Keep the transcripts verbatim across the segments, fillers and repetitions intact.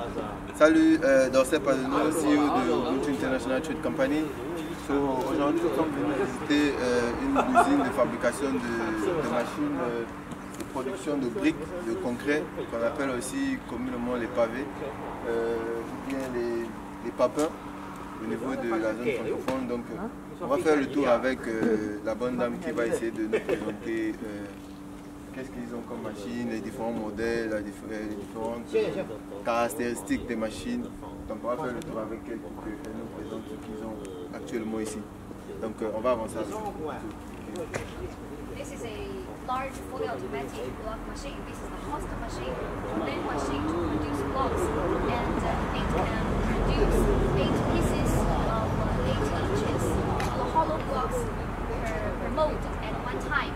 Salut, euh, Dorsey Padano, C E O de Ubuntu International Trade Company. So, aujourd'hui, nous sommes venus visiter euh, une usine de fabrication de, de machines euh, de production de briques, de concret, qu'on appelle aussi communément les pavés, euh, ou bien les, les papins au niveau de la zone francophone. Donc, euh, on va faire le tour avec euh, la bonne dame qui va essayer de nous présenter euh, qu'est-ce qu'ils ont comme machine, les différents modèles, les différentes euh, caractéristiques des machines. Donc on va faire le tour avec elle pour qu'elle nous présente ce qu'ils ont actuellement ici. Donc euh, on va avancer avec ça. This is a large fully automatic block machine. This is the host machine, main machine to produce blocks, and uh, it can produce eight pieces of uh, eight inches hollow blocks per, per mode at one time.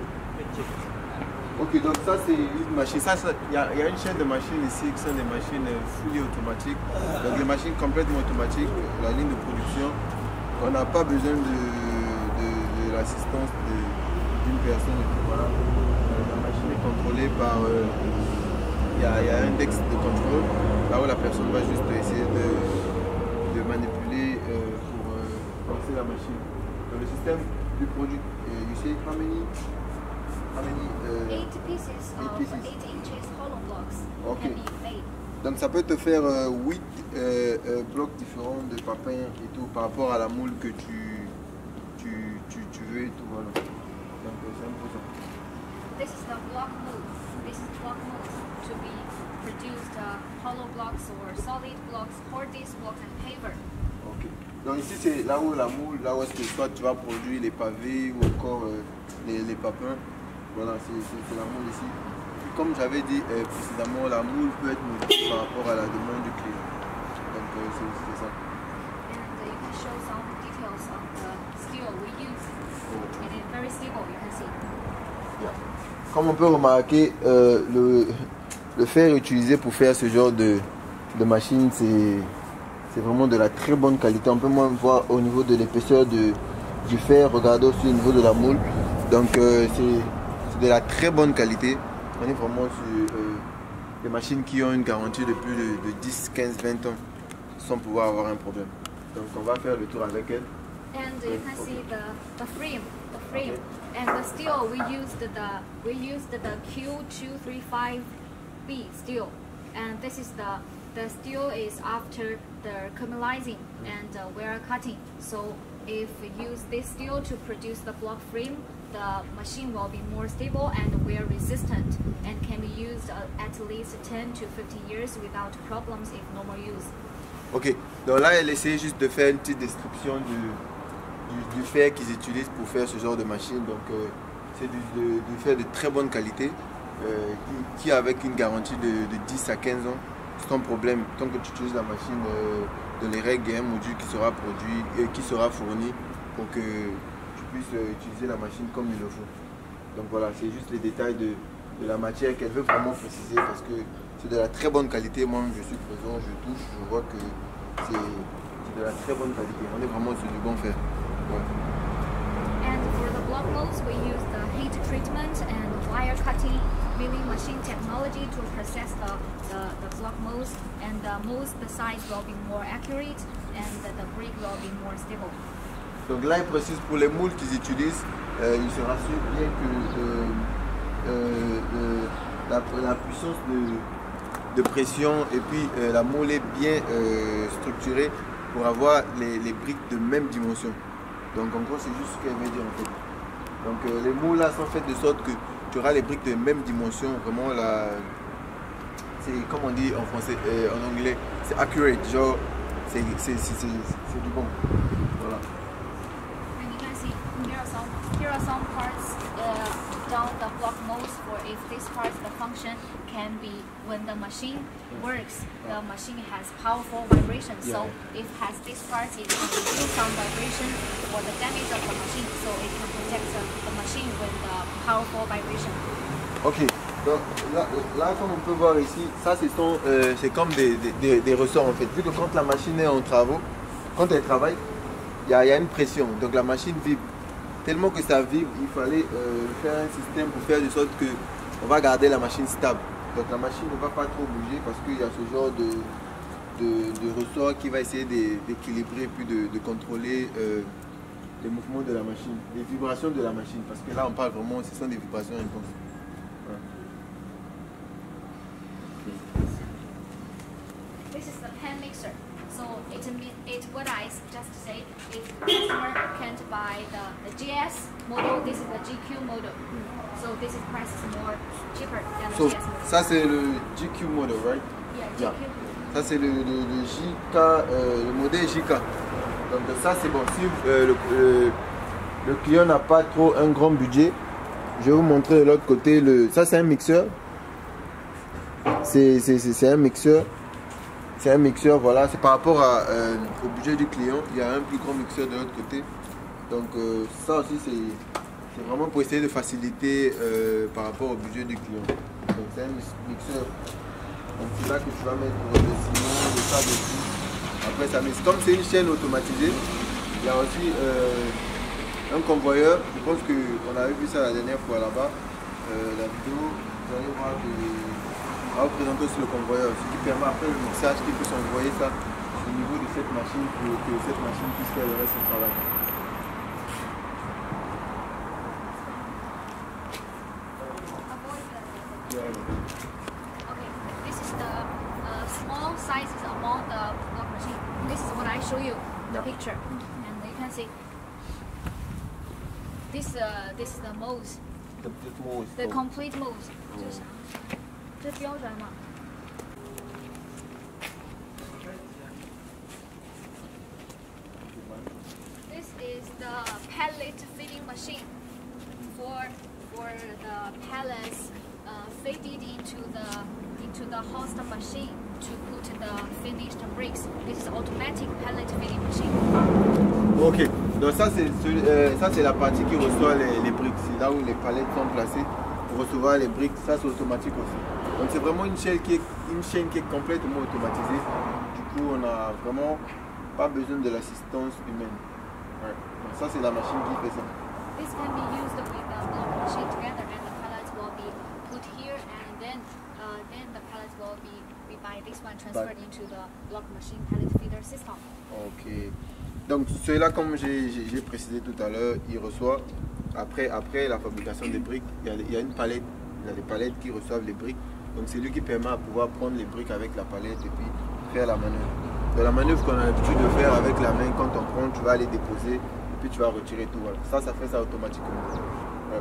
Ok, donc ça c'est une machine. Il y, y a une chaîne de machines ici qui sont des machines fully automatiques. Donc les machines complètement automatiques, la ligne de production, on n'a pas besoin de, de, de l'assistance d'une personne. Voilà. La machine est contrôlée par. Il euh, y, y a un index de contrôle, là où la personne va juste essayer de, de manipuler euh, pour euh, lancer la machine. Donc le système du produit, euh, you say how many? How many, uh, eight pieces eight of pieces. eight inches hollow blocks Okay. can be made. Donc ça peut te faire euh, huit euh, euh, blocs différents de papins et tout par rapport à la moule que tu, tu, tu, tu veux et tout. Voilà. Donc euh, c'est un peu ça. This is the block mold. This is block mold to be produced uh, hollow blocks or solid blocks, Cordis blocks and paver. Ok. Donc ici c'est là où la moule, là où est-ce que soit tu vas produire les pavés ou encore euh, les, les papins. Voilà, c'est la moule ici. Puis comme j'avais dit euh, précédemment, la moule peut être modifiée par rapport à la demande du client. Donc euh, c'est ça. And uh, you can show some details of the steel we use. It is very stable, you can see. Yeah. Comme on peut remarquer, euh, le, le fer utilisé pour faire ce genre de, de machine, c'est vraiment de la très bonne qualité. On peut même voir au niveau de l'épaisseur du fer, regardez aussi au niveau de la moule. Donc euh, c'est de la très bonne qualité. On est vraiment sur euh, des machines qui ont une garantie de plus de, de dix, quinze, vingt ans sans pouvoir avoir un problème. Donc on va faire le tour avec elle. And you can see the, the frame, the frame, okay. And the steel we used the we used the Q two three five B steel, and this is the the steel is after the caramelizing and uh, we are cutting. So if we use this steel to produce the block frame, the machine will be more stable and wear resistant and can be used uh, at least ten to fifteen years without problems if normal use. Ok, donc là elle essaie juste de faire une petite description du, du, du fer qu'ils utilisent pour faire ce genre de machine. Donc euh, c'est du, du fer de très bonne qualité euh, qui, qui avec une garantie de, de dix à quinze ans sans problème. Tant que tu utilises la machine, euh, de les règles, il y a un module qui sera produit et qui sera fourni pour que puisse utiliser la machine comme il le faut. Donc voilà, c'est juste les détails de, de la matière qu'elle veut vraiment préciser parce que c'est de la très bonne qualité. Moi je suis présent, je touche, je vois que c'est de la très bonne qualité. On est vraiment sur du bon fer. Ouais. And for the block molds, we use the heat treatment and wire cutting milling machine technology to process the, the, the block molds, and the molds, the size will be more accurate and the, the brick will be more stable. Donc là, il précise pour les moules qu'ils utilisent, euh, il se rassure bien que euh, euh, euh, la, la puissance de, de pression et puis euh, la moule est bien euh, structurée pour avoir les, les briques de même dimension. Donc en gros, c'est juste ce qu'elle veut dire en fait. Donc euh, les moules là sont faites de sorte que tu auras les briques de même dimension. Vraiment, la, c'est comme on dit en français, euh, en anglais, c'est accurate, genre c'est du bon. Voilà. Here are some parts uh, down the block molds for if this part, the function can be when the machine works, the machine has powerful vibration. Yeah. So if has this part, it can reduce some vibration for the damage of the machine. So it can protect the, the machine with the powerful vibration. Ok, donc là, là comme on peut voir ici, ça c'est euh, comme des, des, des ressorts en fait. Vu que quand la machine est en travaux, quand elle travaille, il y, y a une pression, donc la machine vibre. Tellement que ça vibre, il fallait euh, faire un système pour faire de sorte que on va garder la machine stable. Donc la machine ne va pas trop bouger parce qu'il y a ce genre de, de, de ressort qui va essayer d'équilibrer et puis de, de contrôler euh, les mouvements de la machine, les vibrations de la machine. Parce que là, on parle vraiment, ce sont des vibrations intenses. Ouais. This is the pen mixer. So it it what I just say is customer can't buy the, the G S model. This is the G Q model. So this is price is more cheaper than the So, G S model. ça c'est le G Q model, right? Yeah, Yeah. G Q. Ça c'est le, le, le J K, euh, le modèle J K. Donc ça c'est bon. Si euh, le, le, le client n'a pas trop un grand budget, je vais vous montrer de l'autre côté. Le, ça c'est un mixeur. C'est un mixeur. C'est un mixeur, voilà. C'est par rapport à, euh, au budget du client. Il y a un plus grand mixeur de l'autre côté. Donc euh, ça aussi c'est vraiment pour essayer de faciliter euh, par rapport au budget du client. Donc c'est un mixeur. Donc c'est là que tu vas mettre le ciment, le sable aussi. Après ça mixe. Comme c'est une chaîne automatisée, il y a aussi euh, un convoyeur. Je pense qu'on avait vu ça la dernière fois là-bas. Euh, la vidéo, vous allez voir que on va vous présenter aussi le convoyeur, ce qui permet après le mixage qui peut s'envoyer ça au niveau de cette machine pour que cette machine puisse faire le reste du travail. Okay, this is the uh, small sizes among the block machine. This is what I show you the Yeah. picture, and you can see this. Uh, this is the modes, The, the, the complete modes. 这是啥？这标准吗？ This is the pellet feeding machine for for the pellets uh, feeded into the into the host machine to put the finished bricks. This is automatic pellet feeding machine. Ok, donc ça c'est euh, ça c'est la partie qui reçoit les, les briques. C'est là où les palettes sont placées pour recevoir les briques. Ça c'est automatique aussi. Donc c'est vraiment une chaîne qui est une chaîne qui est complètement automatisée. Du coup on n'a vraiment pas besoin de l'assistance humaine. Ouais. Donc ça c'est la machine qui fait ça. This can be used with the block machine together, and the pellets will be put here, and then uh, then the pellets will be, be by this one transferred into the block machine pellet feeder system. Ok. Donc cela, comme j'ai précisé tout à l'heure, il reçoit après, après la fabrication des briques, il y, a, il y a une palette, il y a des palettes qui reçoivent les briques. Donc c'est lui qui permet à pouvoir prendre les briques avec la palette et puis faire la manœuvre. Donc, la manœuvre qu'on a l'habitude de faire avec la main, quand on prend, tu vas les déposer et puis tu vas retirer tout. Voilà. Ça, ça fait ça automatiquement. Ouais.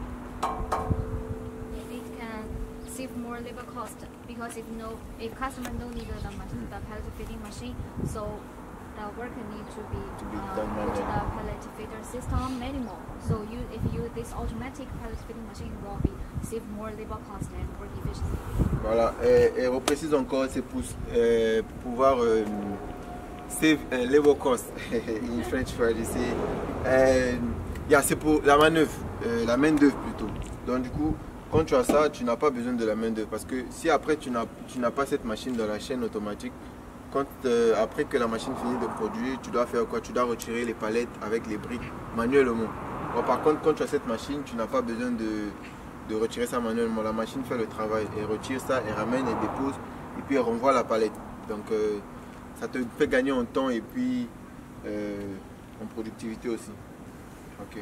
It can save more labor cost because if no, if customer no need the, machine, the pellet feeding machine, so the work needs to be, To be uh, done put manually. the pellet feeder system minimal. So you, if you this automatic pellet feeding machine will be save more labor cost and work efficiency. Voilà, et, et on précise encore, c'est pour, euh, pour pouvoir euh, save un labor cost in French for you say. Euh, yeah, c'est pour la manœuvre, euh, la main d'œuvre plutôt. Donc du coup, quand tu as ça, tu n'as pas besoin de la main d'œuvre parce que si après tu n'as tu n'as pas cette machine dans la chaîne automatique, quand euh, après que la machine finit de produire, tu dois faire quoi? Tu dois retirer les palettes avec les briques manuellement. Bon, par contre, quand tu as cette machine, tu n'as pas besoin de de retirer ça manuellement. La machine fait le travail, elle retire ça, elle ramène, elle dépose et puis elle renvoie la palette. Donc euh, ça te fait gagner en temps et puis euh, en productivité aussi. Ok.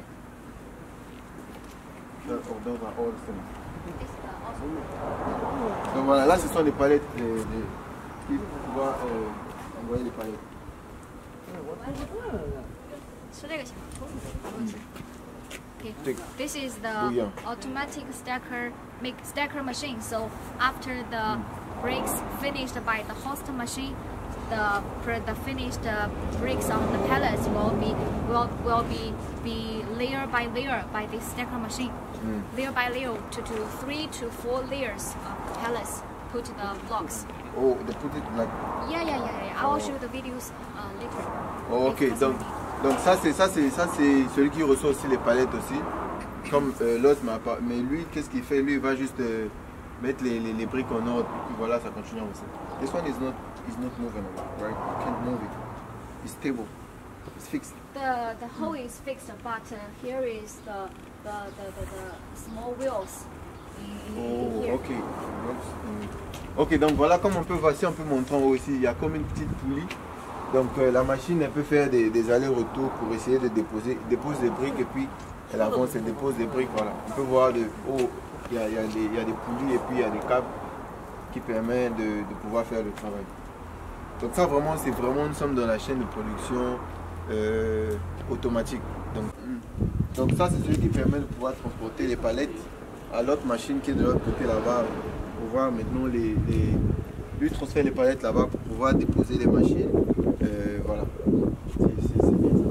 Donc voilà, là ce sont les palettes les, les, qui vont pouvoir euh, envoyer les palettes. Okay. This is the Bouillon. automatic stacker make stacker machine. So after the bricks finished by the host machine, the for the finished uh, bricks on the pellets will be will will be be layer by layer by this stacker machine. Mm. Layer by layer to, to three to four layers of pellets put the blocks. Oh, they put it like. Yeah, yeah, yeah, yeah. I will show the videos uh, later. Oh, ok, If donc, customer donc ça c'est ça c'est ça c'est celui qui reçoit aussi les palettes aussi. Comme euh, l'autre m'a pas. Mais lui, qu'est-ce qu'il fait? Lui, il va juste euh, mettre les, les, les briques en ordre et puis voilà, ça continue à avancer. This one is not is not moving, right? You can't move it. It's stable. It's fixed. The the hole is fixed, but uh, here is the the, the, the the small wheels. in, in, Oh, here. ok. Ok, donc voilà, comme on peut voir, si on peut montrer en haut aussi, il y a comme une petite poulie. Donc euh, la machine, elle peut faire des, des allers-retours pour essayer de déposer, dépose des briques et puis elle avance, elle dépose des briques. Voilà. On peut voir de haut, il y a, il y a des, il y a des poulies et puis il y a des câbles qui permettent de, de pouvoir faire le travail. Donc ça vraiment, c'est vraiment, nous sommes dans la chaîne de production euh, automatique. Donc, donc ça, c'est celui qui permet de pouvoir transporter les palettes à l'autre machine qui est de l'autre côté là-bas pour pouvoir maintenant les, les, lui transférer les palettes là-bas pour pouvoir déposer les machines. Euh, voilà. C'est bien ça.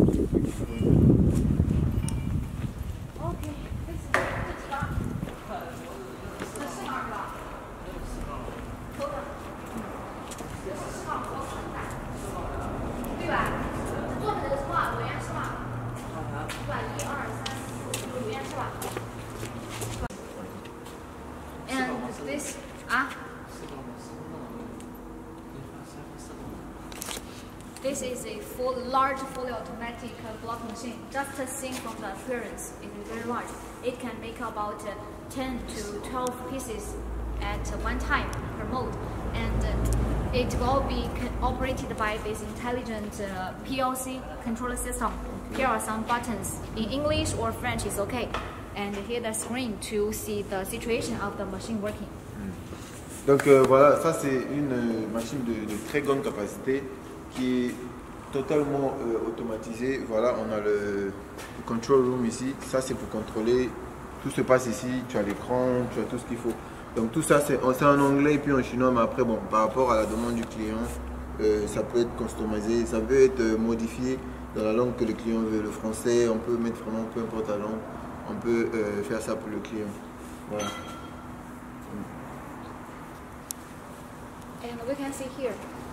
And this, ah, this is a full, large, fully automatic uh, block machine. Just to think from the appearance, it is very large. It can make about uh, ten to twelve pieces at uh, one time per mode, and uh, it will be operated by this intelligent uh, P L C controller system. Here are some buttons in English or French is okay, and here the screen to see the situation of the machine working. Donc euh, voilà, ça c'est une euh, machine de, de très grande capacité qui est totalement euh, automatisée. Voilà, on a le, le control room ici. Ça c'est pour contrôler, tout se passe ici. Tu as l'écran, tu as tout ce qu'il faut. Donc tout ça c'est en anglais et puis en chinois, mais après bon, par rapport à la demande du client, euh, ça peut être customisé, ça peut être euh, modifié dans la langue que le client veut. Le français, on peut mettre vraiment peu importe la langue, on peut euh, faire ça pour le client. Voilà. And we can see here.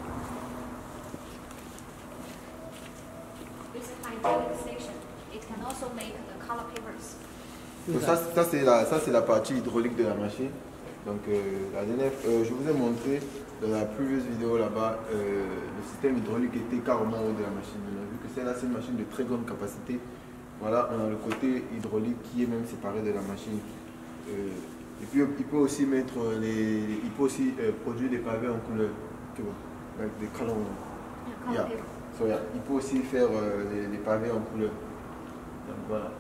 This is hydraulic section. It can also make the color papers. Donc ça, ça c'est la, ça c'est la partie hydraulique de la machine. Donc euh, la dernière, euh, je vous ai montré dans la previous vidéo là-bas, euh, le système hydraulique était carrément en haut de la machine. On a vu que celle-là c'est une machine de très grande capacité. Voilà, on a le côté hydraulique qui est même séparé de la machine. Euh, et puis il peut aussi mettre les, il peut aussi euh, produire des pavés en couleur. Tu vois, avec des colors. Yeah, color Yeah. paper. So, yeah. Il peut aussi faire euh, les, les pavés en couleur. Donc voilà.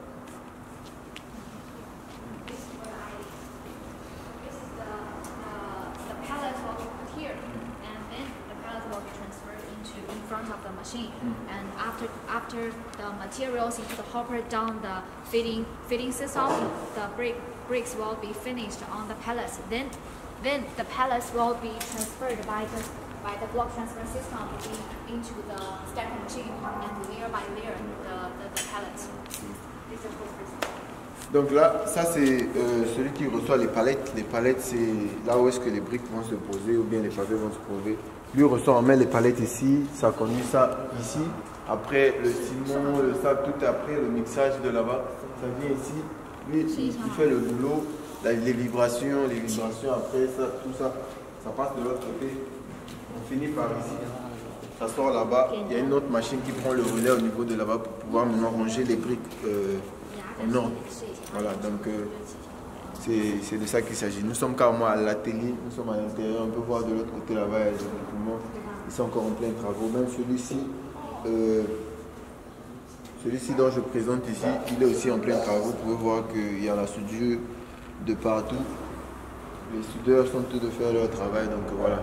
This is what I. This is the the, the pallet will be put here, and then the pallet will be transferred into in front of the machine. And after after the materials into the hopper down the feeding feeding system, the brick bricks will be finished on the pallets. Then then the pallets will be transferred by the by the block transfer system in, into the stack machine, and layer by layer the the, the pallets. This is the process. Donc là, ça c'est euh, celui qui reçoit les palettes. Les palettes, c'est là où est-ce que les briques vont se poser ou bien les pavés vont se poser. Lui reçoit, on met les palettes ici, ça conduit ça ici. Après le ciment, le sable, tout après, le mixage de là-bas, ça vient ici. Lui, il, il fait le boulot, la- les vibrations, les vibrations, après ça, tout ça, ça passe de l'autre côté. On finit par ici. Ça sort là-bas. Il y a une autre machine qui prend le relais au niveau de là-bas pour pouvoir maintenant ranger les briques euh, en ordre. Voilà, donc euh, c'est de ça qu'il s'agit. Nous sommes carrément à l'atelier, nous sommes à l'intérieur, on peut voir de l'autre côté là-bas, il y a des équipements, ils sont encore en plein travaux. Même celui-ci, euh, celui-ci dont je présente ici, il est aussi en plein travaux. Vous pouvez voir qu'il y a la soudure de partout. Les soudeurs sont tous de faire leur travail, donc voilà.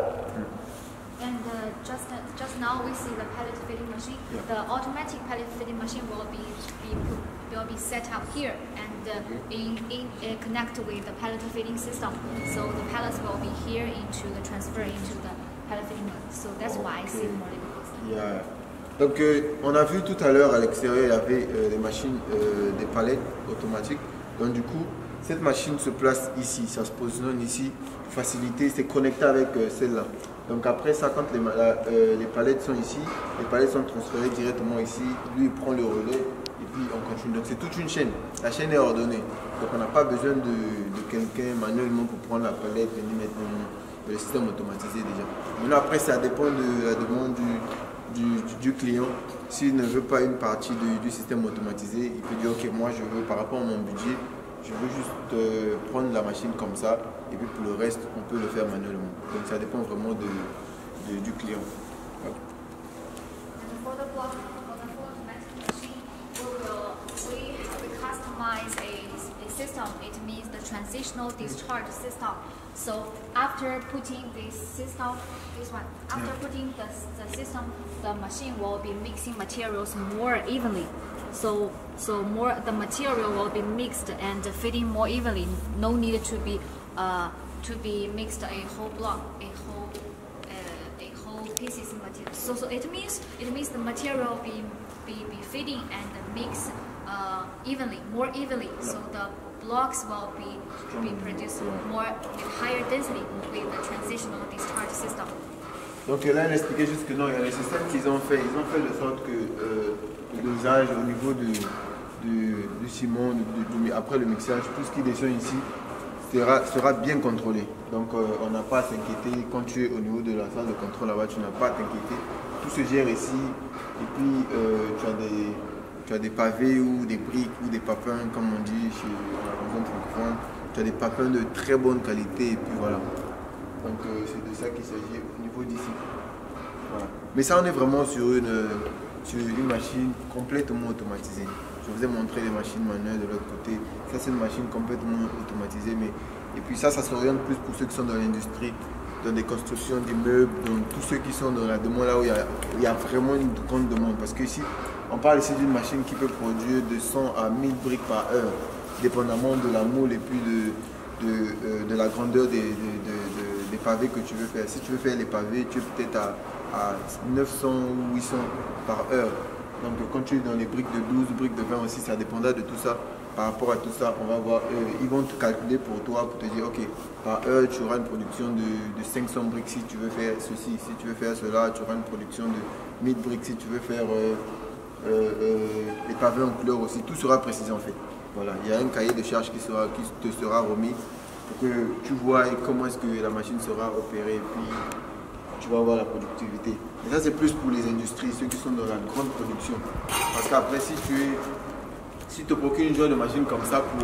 And uh, just uh, just now we see the pallet fitting machine. Yeah. The automatic pallet fitting machine will be, be will be set up here and uh, in, in uh, connect with the pallet fitting system. So the pallets will be here into the transfer into the pallet fitting machine. So that's why I see more difficult. Yeah. Donc euh, on a vu tout à l'heure à l'extérieur, il y avait euh, des machines, euh, des palettes automatiques. Donc du coup, cette machine se place ici, ça se positionne ici, facilité, c'est connecté avec euh, celle-là. Donc après ça, quand les, euh, les palettes sont ici, les palettes sont transférées directement ici, lui il prend le relais et puis on continue. Donc c'est toute une chaîne, la chaîne est ordonnée. Donc on n'a pas besoin de, de quelqu'un manuellement pour prendre la palette et mettre dans le système automatisé déjà. Maintenant après ça dépend de la demande du, du, du, du client. S'il ne veut pas une partie du, du système automatisé, il peut dire ok, moi je veux par rapport à mon budget, tu veux juste euh, prendre la machine comme ça, et puis pour le reste, on peut le faire manuellement. Donc ça dépend vraiment de, de, du client. Voilà. For the block, for the full automatic machine, we will we, we customize a, a system. It means the transitional discharge system. So after putting this system, this one, after Yeah. putting the, the system, the machine will be mixing materials more evenly. So so more the material will be mixed and fitting more evenly. No need to be uh, to be mixed a whole block, a whole uh, a whole pieces of material. So so it means it means the material be be, be fitting and mix uh, evenly, more evenly. So the blocks will be be produced more with higher density with the transitional discharge system. Donc là, il expliquait juste que non, il y a les systèmes qu'ils ont fait. Ils ont fait de sorte que euh, le dosage au niveau du, du, du ciment, du, du, après le mixage, tout ce qui descend ici sera, sera bien contrôlé. Donc euh, on n'a pas à s'inquiéter. Quand tu es au niveau de la salle de contrôle là-bas, tu n'as pas à t'inquiéter. Tout se gère ici. Et puis euh, tu, as des, tu as des pavés ou des briques ou des papins, comme on dit chez la maison francophone. Tu as des papins de très bonne qualité. Et puis voilà. Donc euh, c'est de ça qu'il s'agit au niveau d'ici. Voilà. Mais ça, on est vraiment sur une, sur une machine complètement automatisée. Je vous ai montré les machines manuelles de l'autre côté. Ça, c'est une machine complètement automatisée. Mais... Et puis ça, ça s'oriente plus pour ceux qui sont dans l'industrie, dans des constructions d'immeubles, dans tous ceux qui sont dans la demande, là où il y a, il y a vraiment une grande demande. Parce que ici, on parle ici d'une machine qui peut produire de cent à mille briques par heure, dépendamment de la moule et puis de, de, euh, de la grandeur des, de, de, de, des pavés que tu veux faire. Si tu veux faire les pavés, tu es peut-être à, à neuf cents ou huit cents par heure. Donc quand tu es dans les briques de douze, briques de vingt aussi, ça dépendra de tout ça. Par rapport à tout ça, on va voir, euh, ils vont te calculer pour toi, pour te dire, ok, par heure, tu auras une production de, de cinq cents briques si tu veux faire ceci. Si tu veux faire cela, tu auras une production de mille briques si tu veux faire euh, euh, euh, les pavés en couleur aussi. Tout sera précisé en fait. Voilà, il y a un cahier de charges qui, sera, qui te sera remis pour que tu vois comment est-ce que la machine sera opérée et puis tu vas voir la productivité. Et ça, c'est plus pour les industries, ceux qui sont dans la grande production. Parce qu'après, si tu es, si tu procures une genre de machine comme ça pour,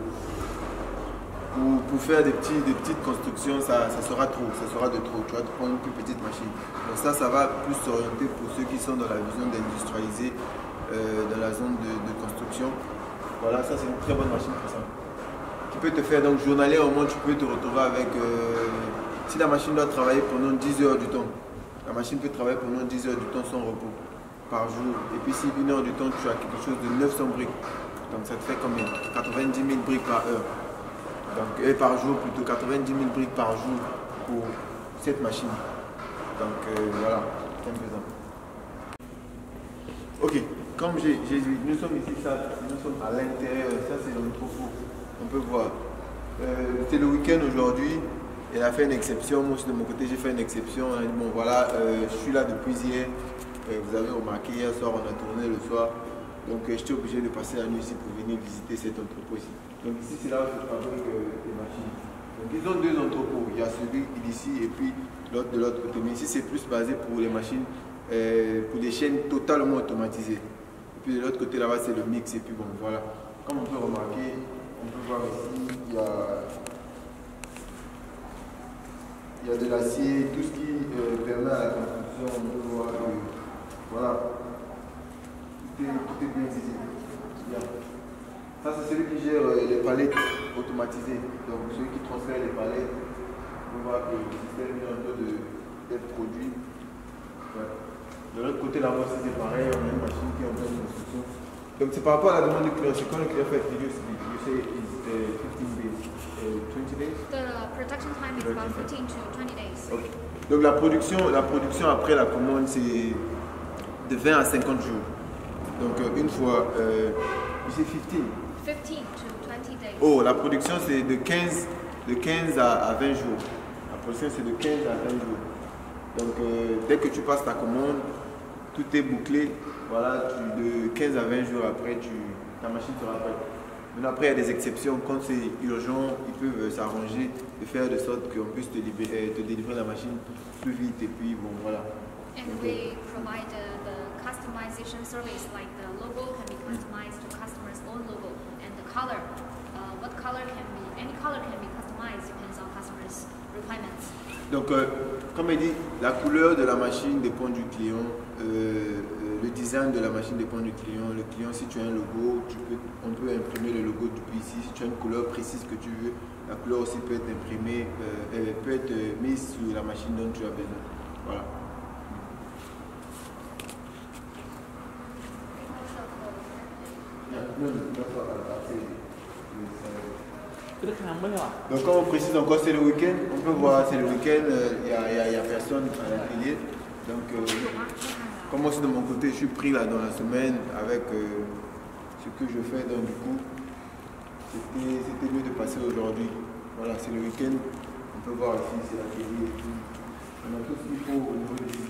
pour, pour faire des, petits, des petites constructions, ça, ça sera trop, ça sera de trop. Tu vas te prendre une plus petite machine. Donc ça, ça va plus s'orienter pour ceux qui sont dans la vision d'industrialiser euh, dans la zone de, de construction. Voilà, ça c'est une très bonne machine pour ça. Qui peut te faire, donc journalier au moins, tu peux te retrouver avec, euh, si la machine doit travailler pendant dix heures du temps, la machine peut travailler pendant dix heures du temps sans repos, par jour. Et puis si une heure du temps, tu as quelque chose de neuf cents briques. Donc ça te fait combien? quatre-vingt-dix mille briques par heure. Donc, et par jour plutôt, quatre-vingt-dix mille briques par jour pour cette machine. Donc euh, voilà, c'est un peu ça. Ok. Comme j'ai dit, nous sommes ici, ça, nous sommes à l'intérieur, ça c'est l'entrepôt, on peut voir. Euh, C'était le week-end aujourd'hui, elle a fait une exception, moi aussi de mon côté j'ai fait une exception, on a dit bon voilà, euh, je suis là depuis hier, euh, vous avez remarqué, hier soir on a tourné le soir, donc euh, j'étais obligé de passer la nuit ici pour venir visiter cet entrepôt ici. Donc ici c'est là où je fabrique euh, les machines. Donc ils ont deux entrepôts, il y a celui d'ici et puis l'autre de l'autre côté, mais ici c'est plus basé pour les machines, euh, pour des chaînes totalement automatisées. Puis de l'autre côté là-bas c'est le mix et puis bon voilà. Comme on peut remarquer, on peut voir ici, il y a, il y a de l'acier, tout ce qui euh, permet à la construction, on peut voir que voilà, tout est, tout est bien ici. Bien. Ça c'est celui qui gère euh, les palettes automatisées, donc celui qui transfère les palettes, on peut voir que le système est en train d'être produit. Ouais. De l'autre côté, là-bas aussi, c'est pareil, on a une machine qui est en pleine construction. Donc, c'est par rapport à la demande du client. C'est quand le client fait you say it's uh, fifteen days, uh, twenty days? The production time is about fifteen to twenty days. Okay. Donc, la production, la production après la commande, c'est de vingt à cinquante jours. Donc, euh, une fois, euh, c'est fifteen. fifteen to twenty days. Oh, la production, c'est de quinze, de quinze à, à vingt jours. La production, c'est de quinze à vingt jours. Donc, euh, dès que tu passes ta commande, tout est bouclé. Voilà, tu, de quinze à vingt jours après, tu, ta machine sera prête. Mais après, il y a des exceptions. Quand c'est urgent, ils peuvent euh, s'arranger et faire de sorte qu'on puisse te, libérer, te délivrer la machine plus vite. Et puis, bon, voilà. And we provide uh, the customization service, like the logo can be customized to customers' own logo, and the color, uh, what color can be, any color can be customized, depends on customers' requirements. Donc, euh, comme il dit, la couleur de la machine dépend du client, euh, euh, le design de la machine dépend du client. Le client, si tu as un logo, tu peux, on peut imprimer le logo depuis ici. Si tu as une couleur précise que tu veux, la couleur aussi peut être imprimée, euh, elle peut être mise sur la machine dont tu as besoin. Voilà. Donc quand on précise encore c'est le week-end, on peut voir c'est le week-end, il euh, n'y a, a, a personne à l'atelier. Donc euh, comme moi aussi de mon côté je suis pris là dans la semaine avec euh, ce que je fais, donc du coup c'était mieux de passer aujourd'hui. Voilà, c'est le week-end, on peut voir ici c'est l'atelier et tout. On a tout ce qu'il faut au niveau des...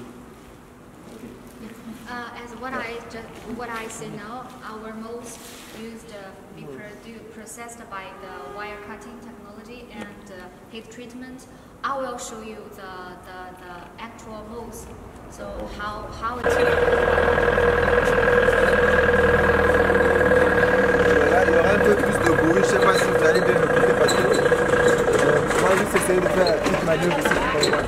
Uh, as what I just what I say now, our molds used uh, be produced processed by the wire cutting technology and uh, heat treatment. I will show you the the, the actual molds. So how how it. Là, il y aura un peu plus de bruit. Je sais pas si vous allez bien m'écouter parce que euh, moi juste essayer de faire toute ma gueule ici.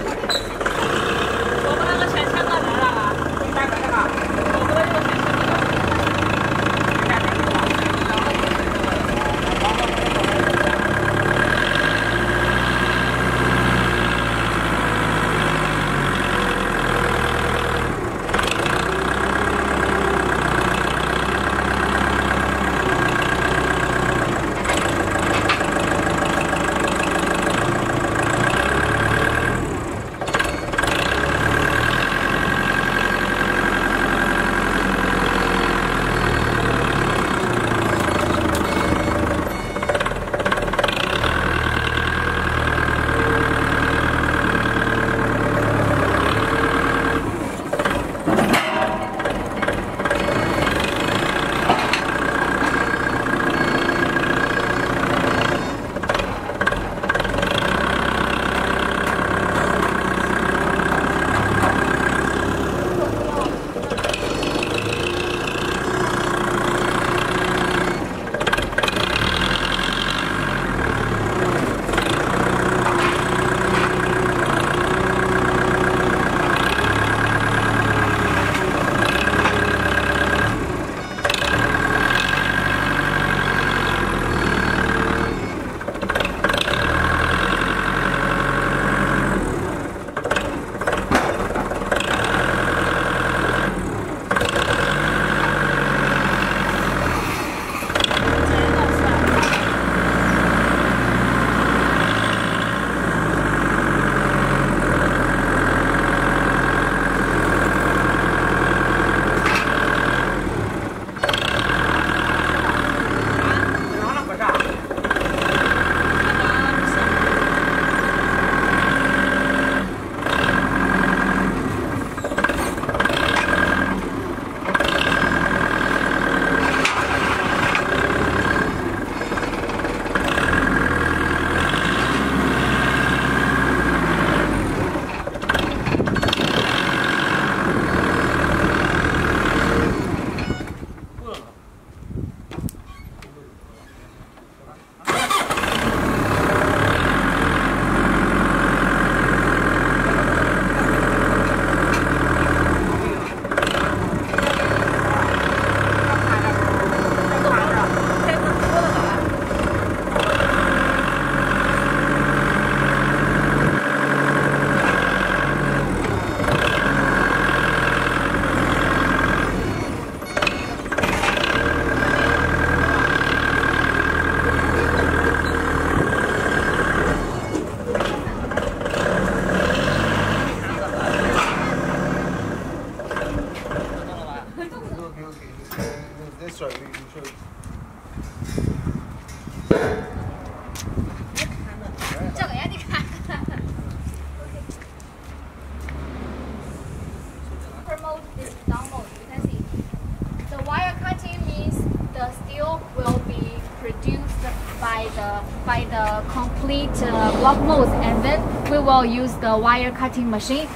by the complete uh, block molds, and then we will use the wire cutting machine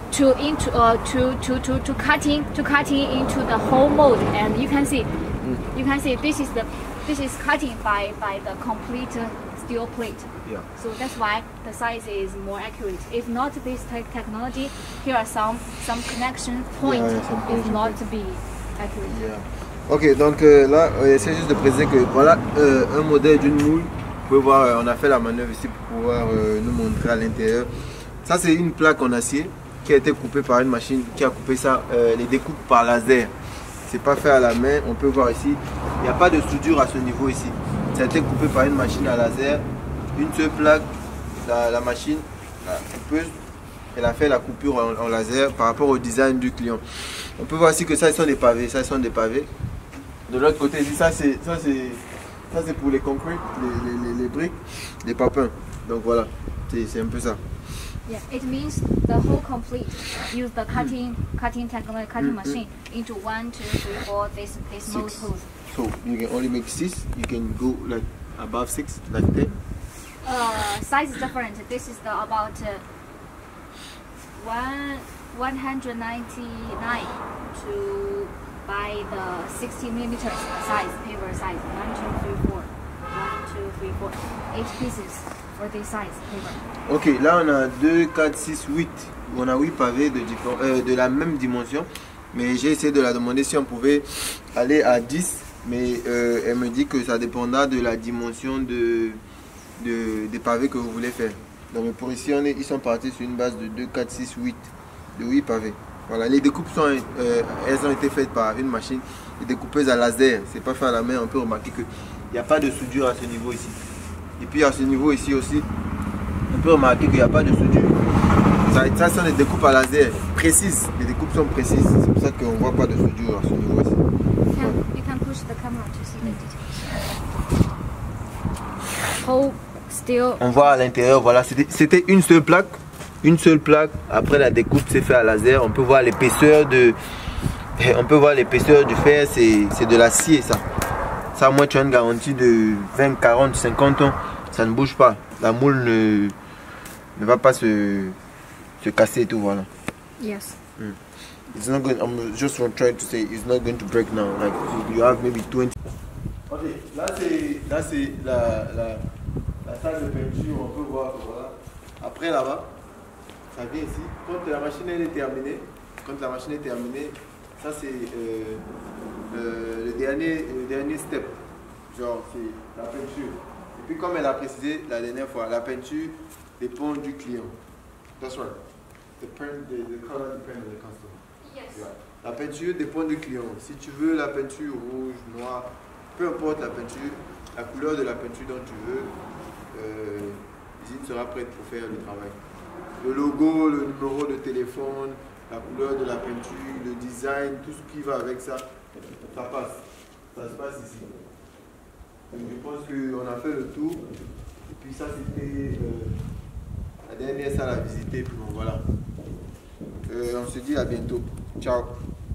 to into uh, to, to to to cutting to cutting into the whole mold, and you can see mm. you can see this is the this is cutting by by the complete uh, steel plate. Yeah. So that's why the size is more accurate. If not this te technology, here are some some connection point yeah, yeah, is not to be accurate. Yeah. Ok, donc euh, là, on essaie juste de préciser que voilà euh, un modèle d'une moule. Vous pouvez voir, euh, on a fait la manœuvre ici pour pouvoir euh, nous montrer à l'intérieur. Ça, c'est une plaque en acier qui a été coupée par une machine qui a coupé ça, euh, les découpes par laser. C'est pas fait à la main, on peut voir ici. Il n'y a pas de soudure à ce niveau ici. Ça a été coupé par une machine à laser. Une seule plaque, la, la machine, la coupeuse, elle a fait la coupure en, en laser par rapport au design du client. On peut voir ici que ça, ils sont des pavés. Ça, ils sont des pavés. De l'autre côté, ici, ça, c'est ça, c'est pour les concrete, les, les, les, les briques, les papins. Donc voilà, c'est un peu ça. Yeah, it means the whole complete. Use the cutting, mm. cutting technology, cutting mm, machine mm. into one, two, three, four. This, this mold holes. So you can only make six. You can go like above six, like ten. Uh, size is different. This is the about uh, one one hundred ninety nine to by the sixty millimeters size paper size. One, two, three, four. One, two, three, four. Eight pieces for this size paper. Ok, là on a deux, quatre, six, huit. On a huit pavés de, euh, de la même dimension. Mais j'ai essayé de la demander si on pouvait aller à dix. Mais euh, elle me dit que ça dépendra de la dimension de, de, des pavés que vous voulez faire. Donc pour ici, on est, ils sont partis sur une base de deux, quatre, six, huit. De huit pavés. Voilà, les découpes sont, euh, elles ont été faites par une machine, des découpeuses à laser. C'est pas fait à la main. On peut remarquer qu'il n'y a pas de soudure à ce niveau ici. Et puis à ce niveau ici aussi, on peut remarquer qu'il n'y a pas de soudure. Ça, ça sont des découpes à laser précises. Les découpes sont précises. C'est pour ça qu'on ne voit pas de soudure à ce niveau ici. You can push the camera to see the details. Whole steel. On voit à l'intérieur, voilà, c'était une seule plaque. Une seule plaque. Après la découpe c'est fait à laser. On peut voir l'épaisseur de, on peut voir l'épaisseur du fer. C'est de l'acier ça. Ça, moi, tu as une garantie de vingt, quarante, cinquante ans. Ça ne bouge pas. La moule ne, ne va pas se, se casser et tout, voilà. Yes. Mm. It's not going. I'm just trying to say it's not going to break now. Like you have maybe twenty. Ok, là c'est là c'est la, la, la salle de peinture. On peut voir voilà. Après là-bas, ça vient ici. Quand la machine elle est terminée, quand la machine est terminée, ça c'est euh, le, le dernier le dernier step. Genre c'est la peinture. Et puis comme elle a précisé la dernière fois, la peinture dépend du client. That's right. The, print, the, the color depends on the customer. Yes. Yeah. La peinture dépend du client. Si tu veux la peinture rouge, noire, peu importe la peinture, la couleur de la peinture dont tu veux, euh, l'usine sera prête pour faire le travail. Le logo, le numéro de téléphone, la couleur de la peinture, le design, tout ce qui va avec ça, ça passe. Ça se passe ici. Donc, je pense qu'on a fait le tour. Et puis ça, c'était euh, la dernière salle à visiter. Puis bon, voilà. Euh, on se dit à bientôt. Ciao.